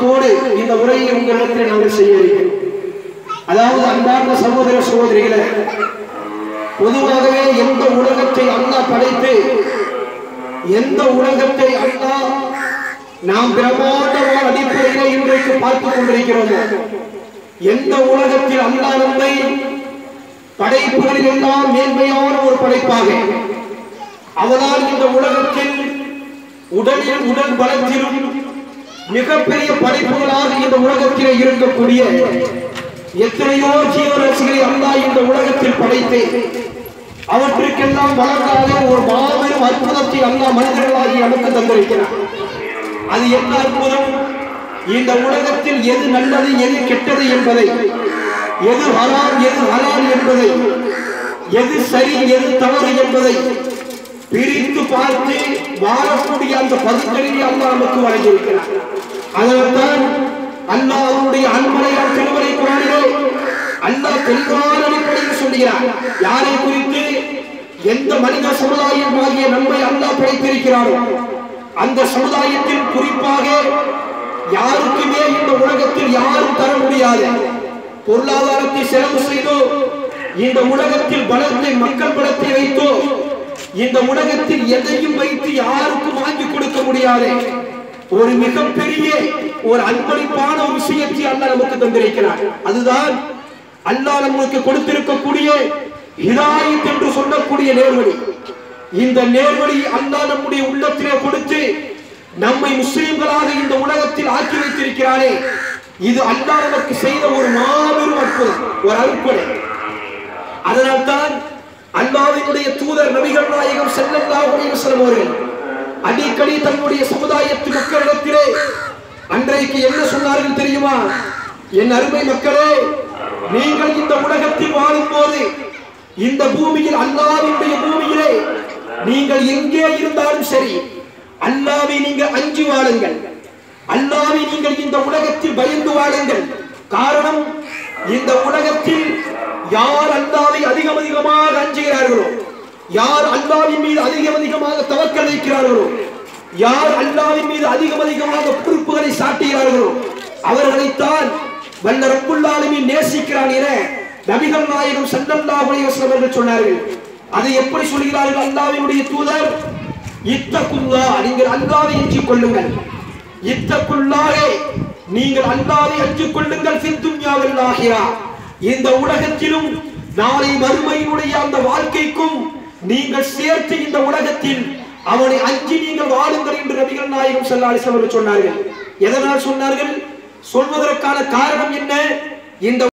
ஆர்வத்தோடு இந்த உரையை உங்களிடத்தில் நாங்கள் செய்ய இருக்கிறோம். அதாவது அன்பார்ந்த சகோதர சகோதரிகளே, பொதுவாகவே எந்த உலகத்தை அல்லாஹ் படைத்து, எந்த உலகத்தை அல்லாஹ் நாம் பிரம்மாண்டமான அடிப்படையிலே இன்றைக்கு பார்த்துக் கொண்டிருக்கிறோமோ, எந்த உலகத்தில் அல்லாஹ் நம்மை படைப்புகளில் எல்லாம் மேன்மையான ஒரு படைப்பாக, அவனால் இந்த உலகத்தில் உடல் பலத்திலும் மிகப்பெரிய படைப்புகளாக இந்த உலகத்திலே இருக்கக்கூடிய எத்தனையோ ஜீவராசிகளை அல்லாஹ் இந்த உலகத்தில் படைத்து அவற்றுக்கெல்லாம் வழங்காத ஒரு மாபெரும் அற்புதத்தை அல்லாஹ் மனிதர்களாகி நமக்கு தந்திருக்கிறார். அது என்ன அற்புதம்? இந்த உலகத்தில் எது நல்லது எது கெட்டது என்பதை, எது ஹராம் எது ஹலால் என்பதை, எது சரி எது தவறு என்பதை பிரித்து பார்த்து வாழக்கூடிய அந்த பகுத்தறிவை அல்லாஹ் நமக்கு வழங்கியிருக்கிறார். அதனால்தான் அல்லாஹ் அவருடைய அன்பரையால் திருமறை குரானிலே அல்லாஹ் தெளிவான அடிப்படையில் சொல்கிறார். யாரை குறித்து? எந்த மனித சமுதாயம் ஆகிய நம்மை அல்லாஹ் படைத்திருக்கிறாரோ அந்த சமுதாயத்தில் குறிப்பாக யாருக்குமே இந்த உலகத்தில் யாரும் தர முடியாது. பொருளாதாரத்தை செலவு செய்தோ, இந்த உலகத்தில் பலத்தை மக்கள் பலத்தை வைத்தோ, இந்த உலகத்தில் எதையும் வைத்து யாருக்கும் வாங்கி கொடுக்க முடியாது. ஒரு மிகப்பெரிய ஒரு அன்பளிப்பான ஒரு விஷயத்தை அல்லாஹ் நமக்கு தந்திருக்கிறார். அதுதான் அல்லாஹ் நமக்கு கொடுத்திருக்கக்கூடிய ஹிதாயத் என்று சொல்லக்கூடிய நேர்வழி. இந்த நேர்வழி அல்லாஹ் நம்முடைய உள்ளத்திலே கொடுத்து நம்மை முஸ்லிம்களாக இந்த உலகத்தில் ஆக்கி வைத்திருக்கிறாரே, இது அல்லாஹ் நமக்கு செய்த ஒரு மாபெரும் அற்புதம், ஒரு அற்புதம். அதனால்தான் அல்லாஹ்வினுடைய தூதர் நபிகள் நாயகம் ஸல்லல்லாஹு அலைஹி வஸல்லம் அவர்கள் அடிக்கடி தன்னுடைய சமுதாயத்து மக்களிடத்திலே அன்றைக்கு என்ன சொன்னார்கள் தெரியுமா? என் அருமை மக்களே, நீங்கள் இந்த உலகத்தில் வாழும் போது இந்த பூமியில் அல்லாஹ்வினுடைய பூமியிலே நீங்கள் எங்கே இருந்தாலும் சரி, அல்லாஹ்வை நீங்கள் அஞ்சி வாழுங்கள், அல்லாஹ்வை நீங்கள் இந்த உலகத்தில் பயந்து வாழுங்கள். காரணம், இந்த உலகத்தில் யார் அல்லாஹ்வை அதிகமாக அஞ்சுகிறார்களோ, யார் அல்லாஹ்வின் மீது அதிகமாக தவக்கல் வைக்கிறார்களோ, யார் அல்லாஹ்வின் மீது அதிகமாக பொறுப்புகளை சாட்டுகிறார்களோ அவர்களைத்தான் வல்ல ரப்புல் ஆலமீன் நேசிக்கிறான் என நபிகள் நாயகம் ஸல்லல்லாஹு அலைஹி வஸல்லம் அவர்கள் சொன்னார்கள். அதை எப்படி சொல்கிறார்கள் அல்லாஹ்வினுடைய தூதர்? இத்தகுல்லாஹ், நீங்கள் அல்லாஹ்வை அஞ்சிக் கொள்ளுங்கள். இத்தகுல்லாஹ், நீங்கள் அல்லாஹ்வை அஞ்சிக் கொள்ளுங்கள். ஃபித் துன்யா வல் ஆகிரா, இந்த உலகத்திலும் நாளை மறுமையினுடைய அந்த வாழ்க்கைக்கும் நீங்கள் சேர்த்து இந்த உலகத்தில் அவனை அஞ்சி நீங்கள் வாழுங்கள் என்று நபிகள் நாயகம் ஸல்லல்லாஹு அலைஹி வஸல்லம் சொன்னார்கள். எதனால் சொன்னார்கள்? சொல்வதற்கான காரணம் என்ன? இந்த